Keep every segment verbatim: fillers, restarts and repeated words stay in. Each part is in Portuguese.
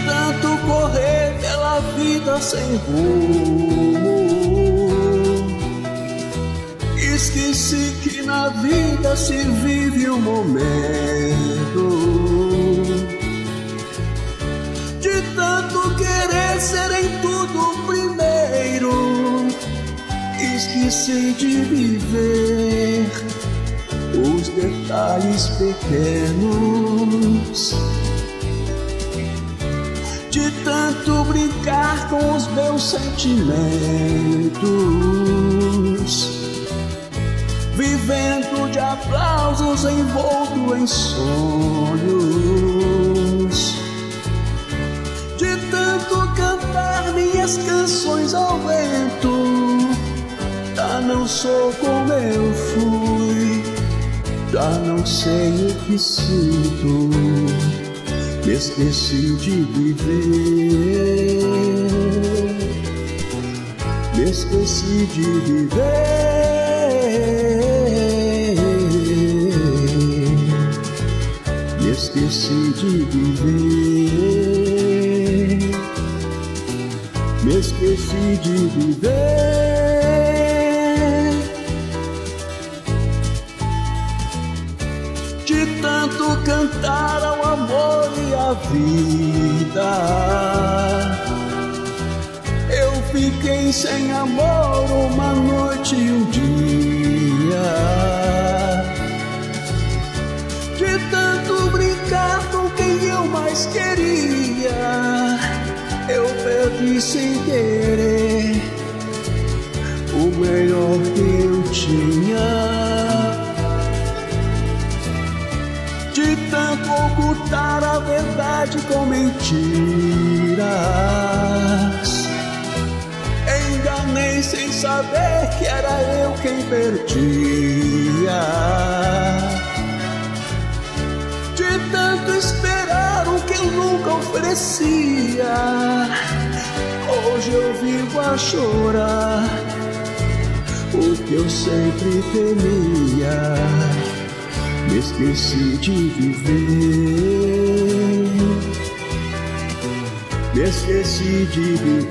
tanto correr pela vida sem rumo, esqueci que na vida se vive um momento. De tanto querer ser em tudo primeiro, esqueci de viver os detalhes pequenos. De tanto brincar com os meus sentimentos, vivendo de aplausos envolto em sonhos. De tanto cantar minhas canções ao vento, já não sou como eu fui, já não sei o que sinto. Me esqueci de viver, me esqueci de viver, me esqueci de viver, me esqueci de viver. De tanto cantar ao amor e à vida, eu fiquei sem amor uma noite e um dia. De tanto brincar com quem eu mais queria, eu perdi sem querer o melhor que eu tinha. De tanto ocultar a verdade com mentiras, enganei sem saber que era eu quem perdia. De tanto esperar o que eu nunca oferecia, hoje eu vivo a chorar o que eu sempre temia. Me esqueci de viver, me esqueci de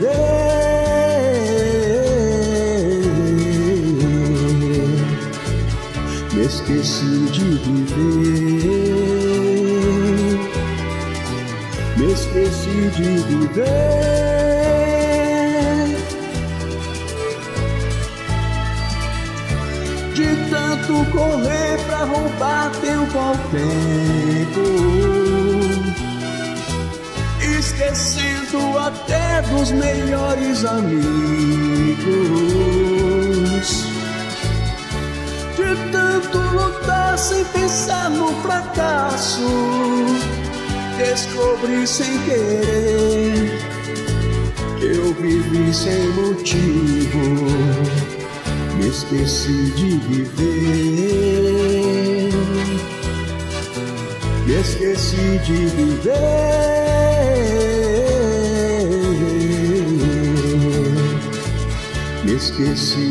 viver, me esqueci de viver, me esqueci de viver. De tanto correr pra roubar tempo ao tempo, esquecendo até dos melhores amigos. De tanto lutar sem pensar no fracasso, descobri sem querer que eu vivi sem motivo. Me esqueci de viver, me esqueci de viver, me esqueci